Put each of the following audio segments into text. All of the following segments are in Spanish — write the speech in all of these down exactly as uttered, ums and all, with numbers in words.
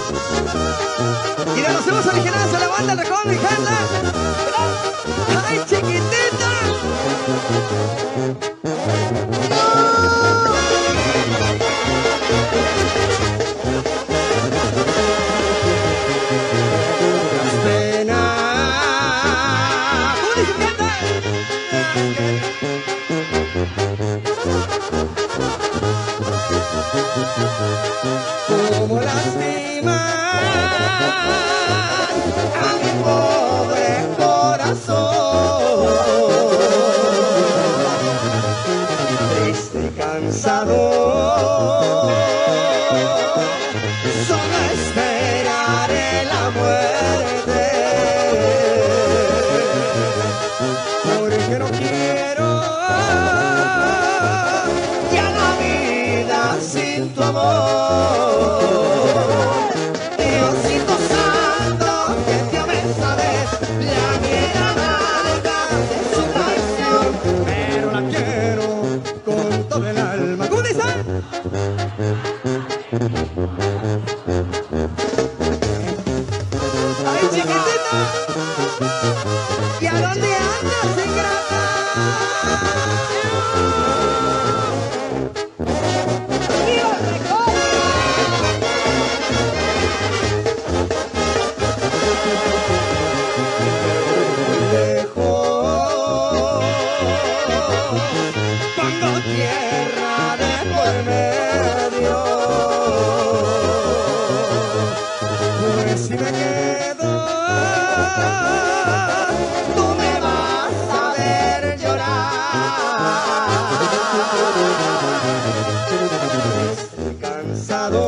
Y de los temas originales a la banda El Recodo, mi gente. ¡Ay, chiquitita! Las penas. ¿Cómo dice, gente? Como lastiman a mi pobre corazón, triste y cansado, solo esperaré la muerte, porque no quiero ya la vida sin tu amor. ¡Ay, chiquitita! ¿Y a dónde andas, ingrata? ¡Viva el Recodo! Muy lejos, pongo tierra de por medio. Si me quedo, tú me vas a ver llorar. Estoy cansado,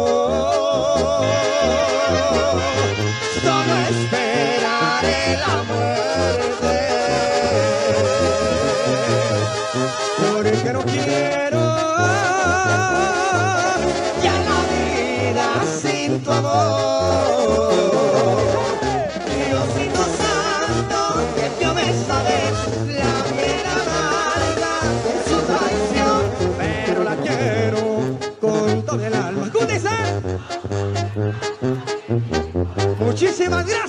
solo esperaré la muerte, porque no quiero ya la vida sin tu amor. Muchísimas gracias.